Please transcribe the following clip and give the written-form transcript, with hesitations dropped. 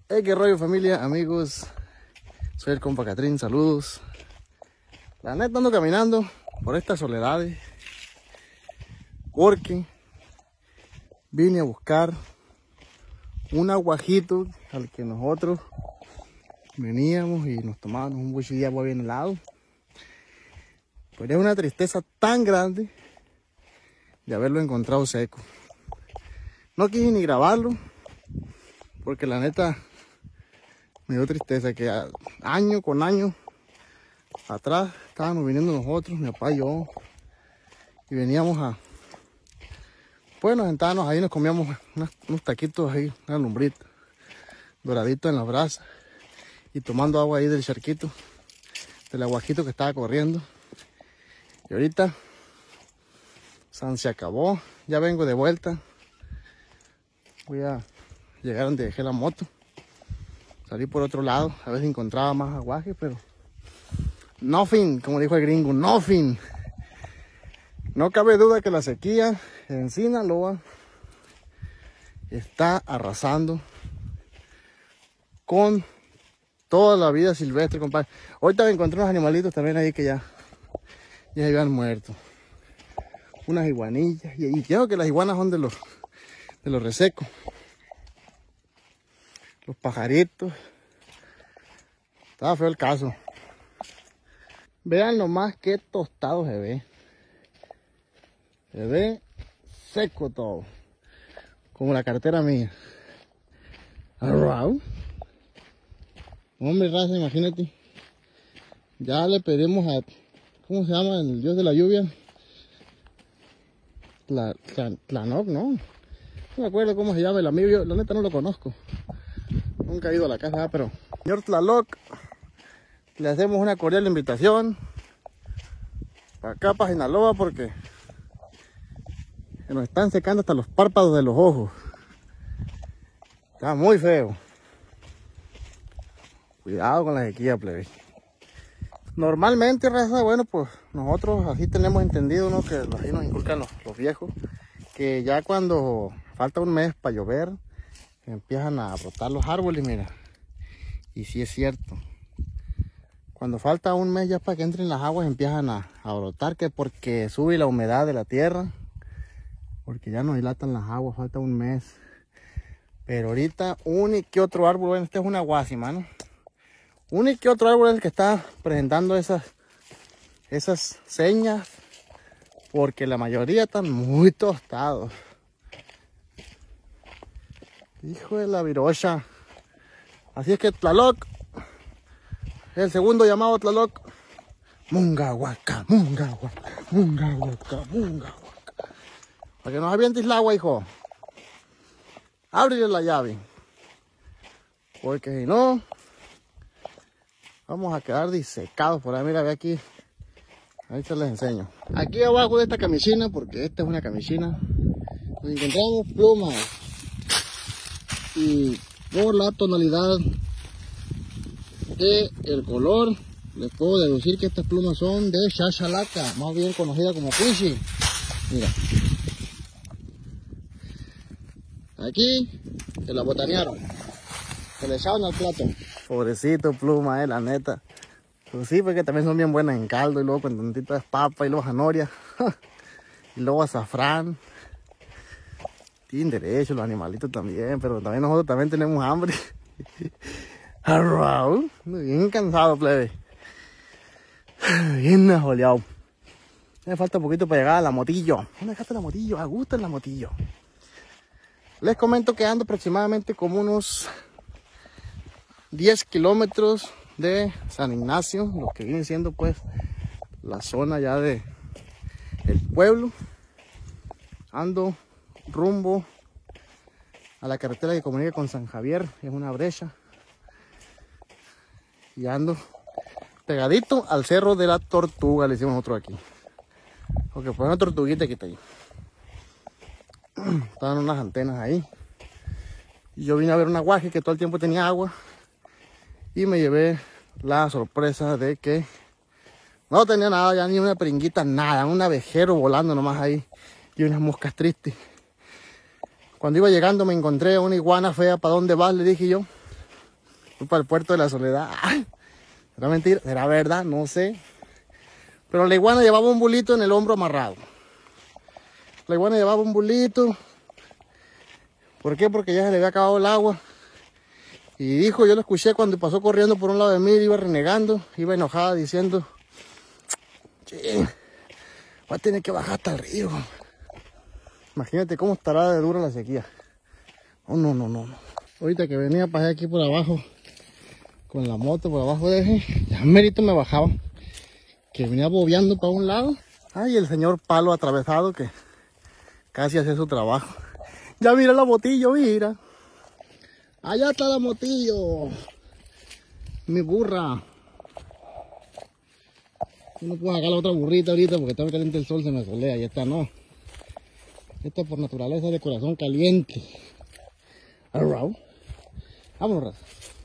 Hey, qué rollo familia, amigos. Soy el compa Catrín, saludos. La neta ando caminando por estas soledades porque vine a buscar un aguajito al que nosotros veníamos y nos tomábamos un buche de agua bien helado. Pero es una tristeza tan grande de haberlo encontrado seco. No quise ni grabarlo porque la neta me dio tristeza que año con año atrás estábamos viniendo nosotros, mi papá y yo, y veníamos nos sentábamos ahí, nos comíamos unos taquitos ahí, una lumbrita, doradito en las brasas, y tomando agua ahí del charquito, del aguajito que estaba corriendo. Y ahorita se acabó, ya vengo de vuelta, voy a llegar donde dejé la moto. Salí por otro lado, a ver si encontraba más aguaje, pero nothing, como dijo el gringo, nothing. No cabe duda que la sequía en Sinaloa está arrasando con toda la vida silvestre, compadre. Ahorita me encontré unos animalitos también ahí que ya habían muerto. Unas iguanillas, y creo que las iguanas son de los resecos. Los pajaritos. Estaba feo el caso. Vean nomás qué tostado se ve. Se ve seco todo. Como la cartera mía. Arrau. Hombre, raza, imagínate. Ya le pedimos a... ¿Cómo se llama el dios de la lluvia? Tlanoc, ¿no? No me acuerdo cómo se llama el amigo. Yo la neta no lo conozco. Nunca he ido a la casa, pero... Señor Tlaloc, le hacemos una cordial invitación para acá, para Sinaloa, porque nos están secando hasta los párpados de los ojos. Está muy feo. Cuidado con la sequía, plebe. Normalmente, raza, bueno, pues nosotros así tenemos entendido, ¿no? Que así nos inculcan los viejos, que ya cuando falta un mes para llover, empiezan a brotar los árboles, mira. Y sí es cierto. Cuando falta un mes ya para que entren las aguas, empiezan a brotar, que porque sube la humedad de la tierra, porque ya no dilatan las aguas, falta un mes. Pero ahorita un y que otro árbol, bueno, este es una guásima, ¿no? Un y que otro árbol es el que está presentando esas señas, porque la mayoría están muy tostados. Hijo de la virocha. Así es que Tlaloc, el segundo llamado Tlaloc. Munga huaca, munga huaca, munga huaca, munga huaca. Para que nos avientes el agua, hijo. Ábrele la llave. Porque si no, vamos a quedar disecados por ahí. Mira, ve aquí. Ahí se les enseño. Aquí abajo de esta camisina, porque esta es una camisina, nos encontramos plumas. Y por la tonalidad del color, les puedo deducir que estas plumas son de chachalaca, más bien conocida como cuichi. Mira. Aquí se la botanearon. Se le echaron al plato. Pobrecito pluma, la neta. Pues sí, porque también son bien buenas en caldo, y luego con tantitas papas, y luego zanahoria, y luego azafrán. Tienen derecho los animalitos también, pero también nosotros también tenemos hambre. Bien cansado, plebe. Bien ajoleado. Me falta un poquito para llegar a la motillo. ¿Dónde dejaste la motillo? A gusto en la motillo. Les comento que ando aproximadamente como unos 10 kilómetros de San Ignacio, lo que viene siendo pues la zona ya de el pueblo. Ando rumbo a la carretera que comunica con San Javier, es una brecha, y ando pegadito al cerro de la Tortuga, le hicimos otro aquí, porque pues una tortuguita que está ahí, estaban unas antenas ahí, y yo vine a ver un aguaje que todo el tiempo tenía agua, y me llevé la sorpresa de que no tenía nada, ya ni una peringuita, nada, un abejero volando nomás ahí, y unas moscas tristes. Cuando iba llegando me encontré una iguana fea. ¿Para dónde vas?, le dije yo. Fui para el puerto de la Soledad. ¿Será mentira? ¿Será verdad? No sé. Pero la iguana llevaba un bulito en el hombro amarrado. La iguana llevaba un bulito. ¿Por qué? Porque ya se le había acabado el agua. Y dijo, yo lo escuché cuando pasó corriendo por un lado de mí, iba renegando, iba enojada diciendo, che, va a tener que bajar hasta el río. Imagínate cómo estará de dura la sequía. Oh, no, no, no. Ahorita que venía a pasar aquí por abajo, con la moto por abajo de ese, ya merito me bajaba. Que venía bobeando para un lado. Ay, el señor palo atravesado que casi hace su trabajo. Ya mira la motillo, mira. Allá está la motillo. Mi burra. Yo no puedo sacar la otra burrita ahorita porque está muy caliente el sol, se me solea. Y esta no. Esta por naturaleza de corazón caliente. Vámonos, raza.